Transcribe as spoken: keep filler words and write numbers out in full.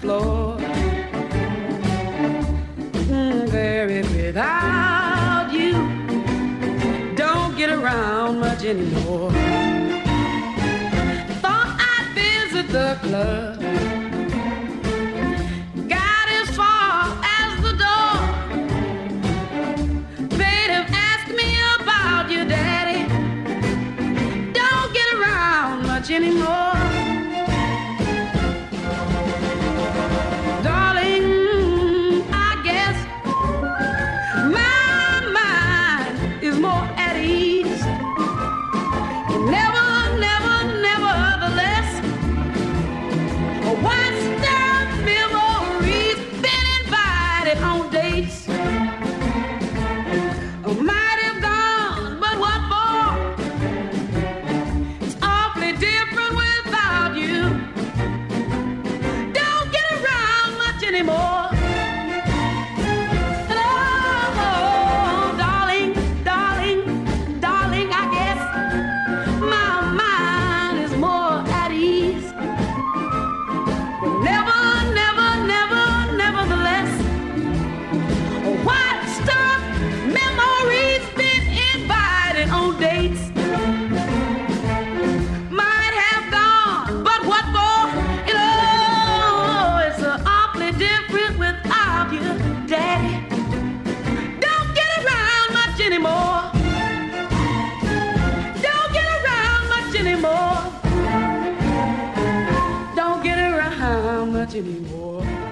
floor. Mm, baby, without you, don't get around much anymore. Thought I'd visit the club, got as far as the door. They'd have asked me about your daddy, don't get around much anymore. Darling, I guess my mind is more at ease. Never, never, nevertheless, what's the memories? Been invited on dates. Might have gone, but what for? It's awfully different without you. Don't get around much anymore. Oh, darling, darling, darling, I guess my mind is more at ease. But never, never, never, nevertheless, what stuff memories? Been invited on dates. Might have gone, but what for? You know, it's uh, awfully different without you, Daddy. Don't get around much anymore. Don't get around much anymore. Don't get around much anymore.